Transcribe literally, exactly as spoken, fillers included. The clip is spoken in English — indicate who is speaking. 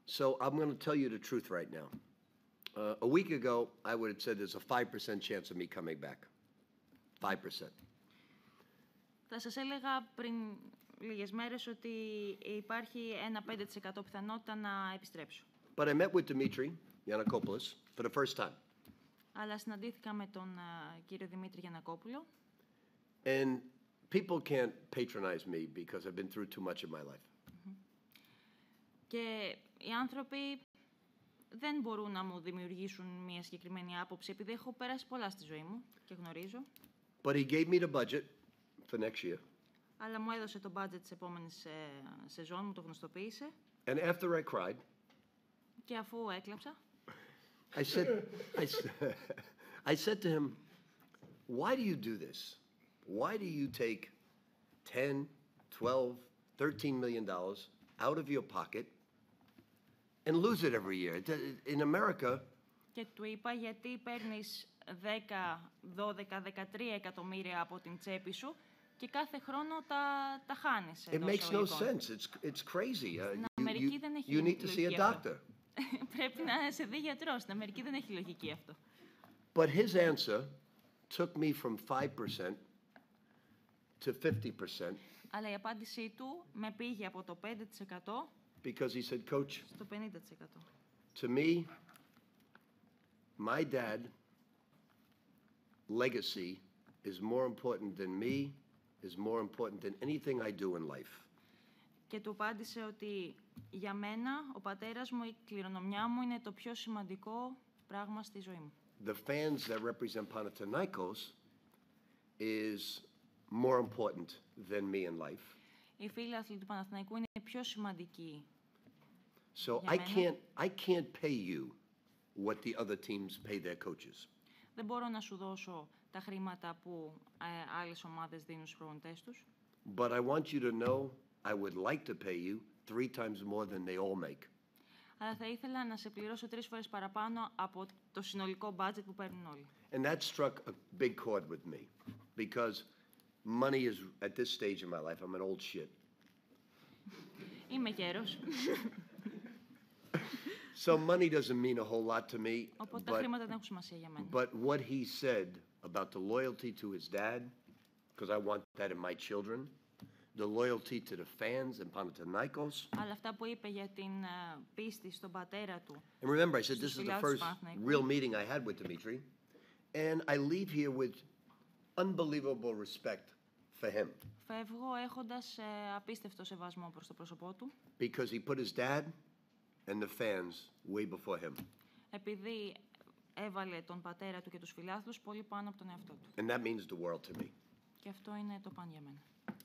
Speaker 1: So I'm going to tell you the truth right now. Uh, a week ago, I would have said there's a five percent chance of me coming back. five percent.
Speaker 2: Θα σας έλεγα πριν λίγες μέρες ότι υπάρχει ένα πέντε τοις εκατό πιθανότητα να επιστρέψω.
Speaker 1: But I met with Dimitri Yiannakopoulos for the first time.
Speaker 2: Αλλά συναντήθηκα με τον uh, κύριο Δημήτρη Γιαννακόπουλο.
Speaker 1: And people can't patronize me because I've been through too much in my life.
Speaker 2: Mm-hmm. Και οι άνθρωποι δεν μπορούν να μου δημιουργήσουν μια συγκεκριμένη άποψη επειδή έχω περάσει πολλά στη ζωή μου και γνωρίζω.
Speaker 1: But he gave me the budget for next year.
Speaker 2: Αλλά μου έδωσε το budget της επόμενης ε, σεζόν, μου το γνωστοποίησε.
Speaker 1: And after I cried,
Speaker 2: και αφού έκλαψα,
Speaker 1: I said, I, I said to him, why do you do this? Why do you take ten, twelve, thirteen million dollars out of your pocket and lose it every year? In America...
Speaker 2: Και του είπα γιατί παίρνεις δέκα, δώδεκα, δεκατρία εκατομμύρια από την τσέπη σου και κάθε χρόνο τα, τα χάνεις.
Speaker 1: It makes no sense. It's, it's crazy. Uh, you, you,
Speaker 2: δεν έχει
Speaker 1: you need to see a doctor.
Speaker 2: Πρέπει να σε δει γιατρός. Στην Αμερική δεν έχει λογική αυτό.
Speaker 1: But his answer took me from five percent to fifty percent.
Speaker 2: Αλλά η απάντησή του με πήγε από το πέντε τοις εκατό
Speaker 1: because he said, Coach,
Speaker 2: στο πενήντα τοις εκατό.
Speaker 1: To me, my dad legacy is more important than me, is more important than anything I do in life.
Speaker 2: Και του απάντησε ότι για μένα ο πατέρας μου, η κληρονομιά μου είναι το πιο σημαντικό πράγμα στη ζωή μου.
Speaker 1: The fans that represent Panathinaikos is more important than me in life.
Speaker 2: Οι φίλαθλοι του Παναθηναϊκού είναι πιο σημαντικοί.
Speaker 1: So I can't, I can't pay you what the other teams pay their coaches.
Speaker 2: Δεν μπορώ να σου δώσω τα χρήματα που ε, άλλες ομάδες δίνουν στους προπονητές τους.
Speaker 1: But I want you to know I would like to pay you three times more than they all make.
Speaker 2: Αλλά θα ήθελα να σε πληρώσω τρεις φορές παραπάνω από το συνολικό budget που παίρνουν όλοι.
Speaker 1: And that struck a big chord with me because money is at this stage in my life I'm an old shit.
Speaker 2: Είμαι γέρος.
Speaker 1: So money doesn't mean a whole lot to me.
Speaker 2: Οπότε τα χρήματα δεν έχουν σημασία για μένα.
Speaker 1: But what he said about the loyalty to his dad, because I want that in my children, the loyalty to the fans and Panathinaikos.
Speaker 2: Αλλά αυτά που είπε για την uh, πίστη στον πατέρα του.
Speaker 1: And remember, I said this is the first real meeting I had with Dimitri, and I leave here with unbelievable respect for him.
Speaker 2: Φεύγω έχοντας uh, απίστευτο σεβασμό προς το πρόσωπό του.
Speaker 1: Because he put his dad and the fans way before him.
Speaker 2: Επειδή έβαλε τον πατέρα του και τους φιλάθλους πολύ πάνω από τον εαυτό του.
Speaker 1: And that means the world to me.
Speaker 2: Και αυτό είναι το παν για μένα.